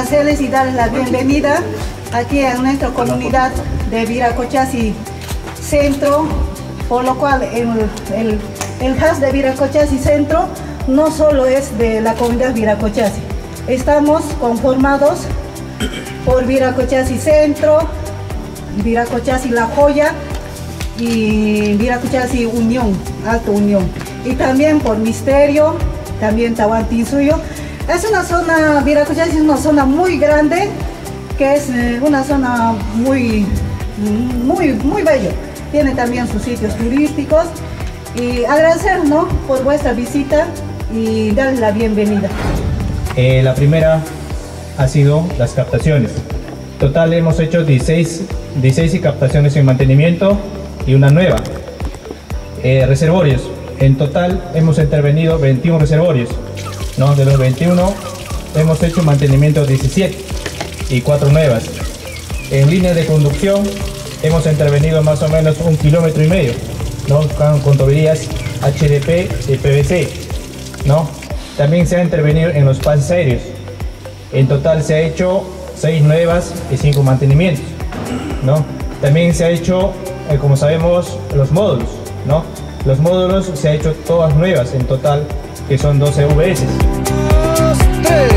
hacerles y darles la bienvenida aquí en nuestra comunidad de Viracochasi Centro, por lo cual el HAS de Viracochasi Centro no solo es de la comunidad Viracochasi. Estamos conformados por Viracochasi Centro, Viracochasi La Joya y Viracochasi Unión, Alto Unión. Y también por Misterio, también Tahuantinsuyo. Es una zona, Viracochasi es una zona muy grande, que es una zona muy bello. Tiene también sus sitios turísticos. Y agradecer, ¿no?, por vuestra visita y darles la bienvenida. La primera ha sido las captaciones. Total hemos hecho 16 captaciones en mantenimiento y una nueva. Reservorios. En total hemos intervenido 21 reservorios, ¿no? De los 21 hemos hecho mantenimiento 17 y 4 nuevas. En línea de conducción hemos intervenido más o menos 1,5 kilómetros, ¿no? Con tuberías HDP y PVC, ¿no? También se ha intervenido en los pases aéreos. En total se ha hecho 6 nuevas y 5 mantenimientos, ¿no? También se ha hecho, como sabemos, los módulos, ¿no? Los módulos se ha hecho todas nuevas en total, que son 12 VS. 2, 3.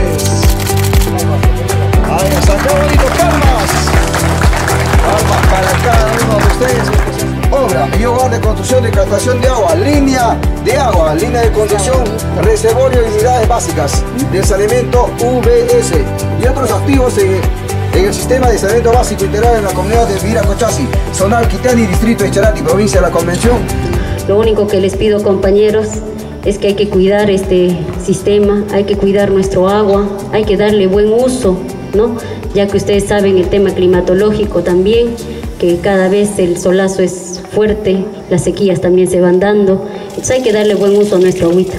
¡Ay, hasta qué bonito! ¡Palmas! Palmas para cada uno de ustedes. Obra y hogar de construcción y captación de agua, línea de conducción, reservorio y unidades básicas de saneamiento VS y otros activos en el sistema de saneamiento básico integrado en la comunidad de Viracochasi, zona Alquitani, distrito de Charati, provincia de la Convención. Lo único que les pido, compañeros, es que hay que cuidar este sistema, hay que cuidar nuestro agua, hay que darle buen uso, ¿no? Ya que ustedes saben el tema climatológico también, que cada vez el solazo es fuerte, las sequías también se van dando, entonces hay que darle buen uso a nuestra agüita.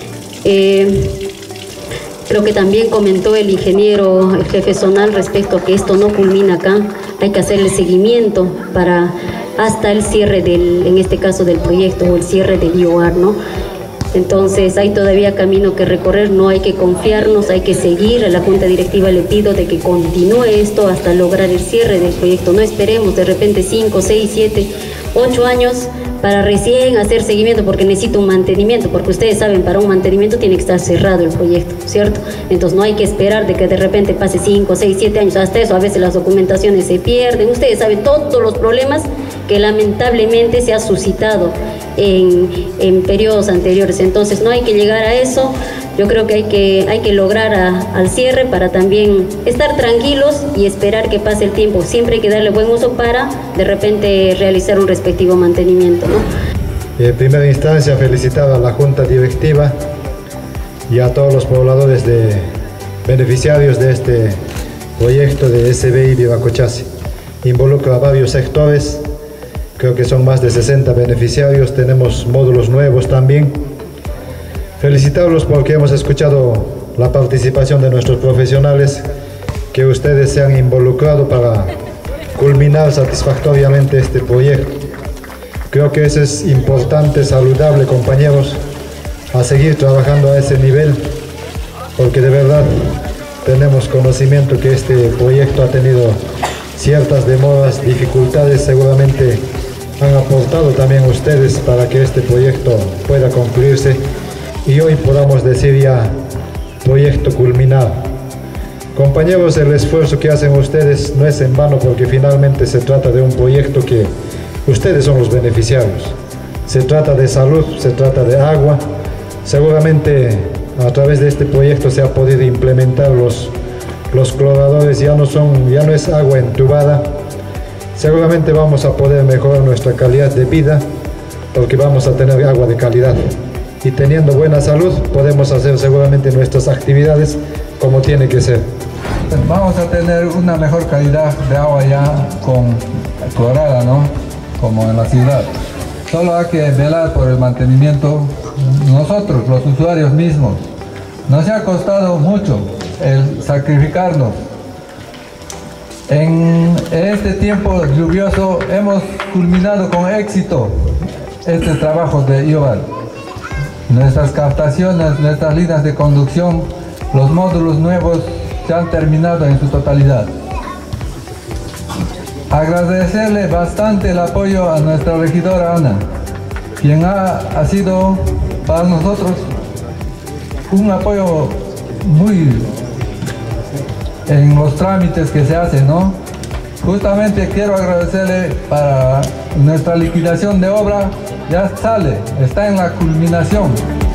Creo que también comentó el ingeniero, el jefe zonal, respecto a que esto no culmina acá, hay que hacerle seguimiento para hasta el cierre en este caso del proyecto, o el cierre del IOAR, ¿no? Entonces hay todavía camino que recorrer, no hay que confiarnos, hay que seguir. A la Junta Directiva le pido de que continúe esto hasta lograr el cierre del proyecto. No esperemos de repente 5, 6, 7, 8 años para recién hacer seguimiento, porque necesito un mantenimiento, porque ustedes saben, para un mantenimiento tiene que estar cerrado el proyecto, ¿cierto? Entonces no hay que esperar de que de repente pase 5, 6, 7 años, hasta eso a veces las documentaciones se pierden. Ustedes saben todos los problemas que lamentablemente se ha suscitado en periodos anteriores. Entonces no hay que llegar a eso. Yo creo que hay que lograr al cierre para también estar tranquilos y esperar que pase el tiempo. Siempre hay que darle buen uso para de repente realizar un respectivo mantenimiento, ¿no? En primera instancia, felicitar a la Junta Directiva y a todos los pobladores beneficiarios de este proyecto de SBI Viracochasi. Involucra a varios sectores. Creo que son más de 60 beneficiarios, tenemos módulos nuevos también. Felicitarlos porque hemos escuchado la participación de nuestros profesionales, que ustedes se han involucrado para culminar satisfactoriamente este proyecto. Creo que eso es importante, saludable, compañeros, a seguir trabajando a ese nivel, porque de verdad tenemos conocimiento que este proyecto ha tenido ciertas demoras, dificultades. Seguramente han aportado también ustedes para que este proyecto pueda concluirse y hoy podamos decir ya proyecto culminado. Compañeros, el esfuerzo que hacen ustedes no es en vano, porque finalmente se trata de un proyecto que ustedes son los beneficiarios. Se trata de salud, se trata de agua. Seguramente a través de este proyecto se ha podido implementar los cloradores, ya no es agua entubada. Seguramente vamos a poder mejorar nuestra calidad de vida, porque vamos a tener agua de calidad. Y teniendo buena salud podemos hacer seguramente nuestras actividades como tiene que ser. Vamos a tener una mejor calidad de agua ya con clorada, ¿no? Como en la ciudad. Solo hay que velar por el mantenimiento nosotros, los usuarios mismos. Nos ha costado mucho el sacrificarnos. En este tiempo lluvioso hemos culminado con éxito este trabajo de IOAR. Nuestras captaciones, nuestras líneas de conducción, los módulos nuevos se han terminado en su totalidad. Agradecerle bastante el apoyo a nuestra regidora Ana, quien ha sido para nosotros un apoyo muy en los trámites que se hacen, ¿no? Justamente quiero agradecerle para nuestra liquidación de obra, ya sale, está en la culminación.